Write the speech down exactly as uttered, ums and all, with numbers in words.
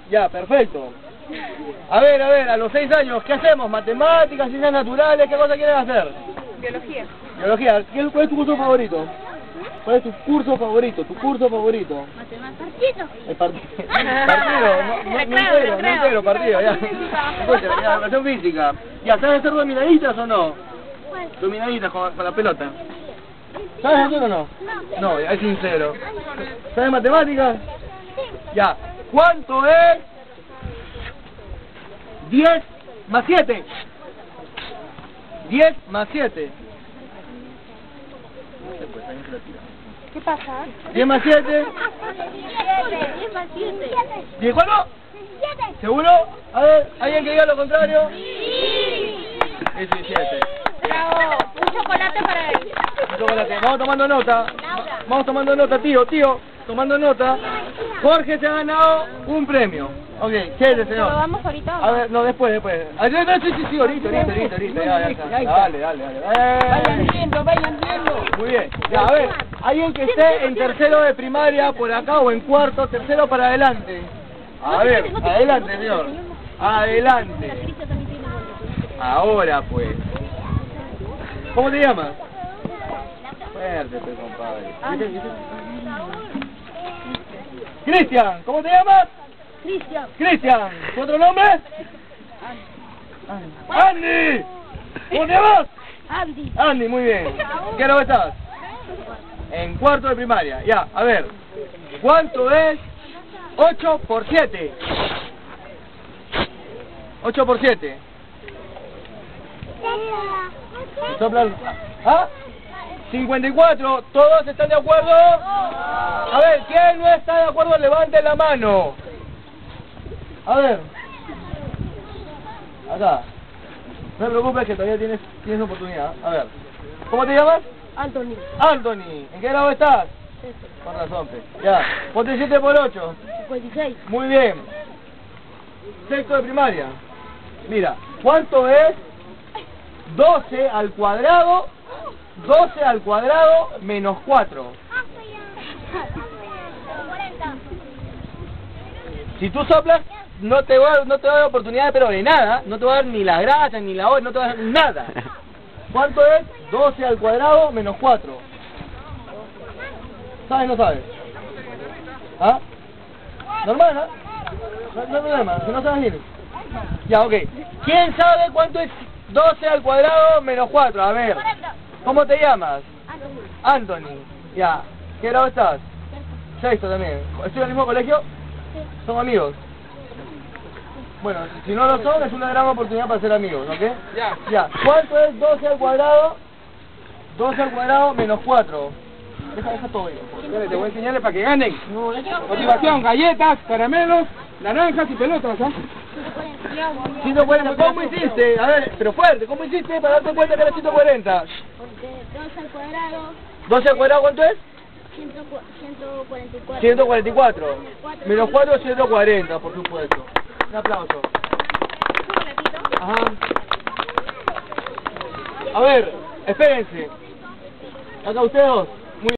Ya, perfecto. A ver, a ver, a los seis años, ¿qué hacemos? ¿Matemáticas, ciencias naturales? ¿Qué cosa quieren hacer? Biología. Biología. ¿Cuál es tu curso favorito? ¿Cuál es tu curso favorito? ¿Tu curso favorito? Partido. El partido. Partido, no, no, no entero, no entero, partido, ya. Escucha, ya, educación física. Ya, ¿sabes hacer dominaditas o no? Dominaditas con, con la pelota. ¿Sabes hacer o no? No, ya es sincero. ¿Sabes matemáticas? Ya. ¿Cuánto es diez más siete? diez más siete. ¿Qué pasa? diez más siete. diez más siete. ¿diez cuánto? ¿Seguro? A ver, ¿alguien que diga lo contrario? diecisiete. Bravo. Un chocolate para él. Chocolate. Vamos tomando nota. Vamos tomando nota, tío, tío. Tomando nota. Jorge se ha ganado un premio. Ok, chévere, señor. ¿Lo vamos ahorita? A ver, no, después, después. Ah, no, no, sí, sí, sí, ahorita, ahorita, ahorita, ahorita. Ya, ya, ya. Dale, dale, dale. Vayan viendo, vayan viendo. Muy bien. Ya, a ver, alguien que esté en tercero de primaria por acá o en cuarto, tercero para adelante. A ver, adelante, señor. Adelante. Ahora, pues. ¿Cómo te llamas? Fuerte, pues, compadre. Cristian, ¿cómo te llamas? Cristian. Cristian, ¿tu otro nombre? Andy. ¿Cómo te llamas? Andy. Andy, muy bien. ¿Qué grado estás? En cuarto de primaria. Ya, a ver. ¿Cuánto es ocho por siete? ocho por siete. Sopla el- ¿Ah? cincuenta y cuatro. ¿Todos están de acuerdo? A ver, ¿quién no está de acuerdo? Levante la mano. A ver. Acá. No te preocupes que todavía tienes, tienes oportunidad. A ver. ¿Cómo te llamas? Anthony. Anthony. ¿En qué grado estás? Con razón, pe. Ya. Ponte siete por ocho. cincuenta y seis. Muy bien. Sexto de primaria. Mira, ¿cuánto es doce al cuadrado? doce al cuadrado menos cuatro. Si tú soplas, no te va, no te va a dar oportunidad, pero de nada. No te va a dar ni la grasa, ni la hora, no te va a dar nada. ¿Cuánto es doce al cuadrado menos cuatro? ¿Sabes o no sabes? ¿Ah? Normal, ¿no? No, no hay problema, si no sabes bien. Ya, ok. ¿Quién sabe cuánto es doce al cuadrado menos cuatro? A ver. ¿Cómo te llamas? Anthony. Ya. ¿Qué grado estás? Sexto también. ¿Estudian en el mismo colegio? ¿Son amigos? Bueno, si no lo son, es una gran oportunidad para ser amigos, ¿ok? Ya. Ya. ¿Cuánto es doce al cuadrado? doce al cuadrado menos cuatro. Deja, deja todo bien. Te voy a enseñarle para que ganen. Motivación, galletas, caramelos, naranjas y pelotas, ¿ah? ciento cuarenta. ¿Cómo hiciste? A ver, pero fuerte. ¿Cómo hiciste para darte cuenta que era ciento cuarenta? Porque dos al cuadrado. ¿doce al cuadrado cuánto es? ciento cuarenta y cuatro. ciento cuarenta y cuatro. Menos cuatro, ciento cuarenta, por supuesto. Un aplauso. Ajá. A ver, espérense. Acá ustedes dos.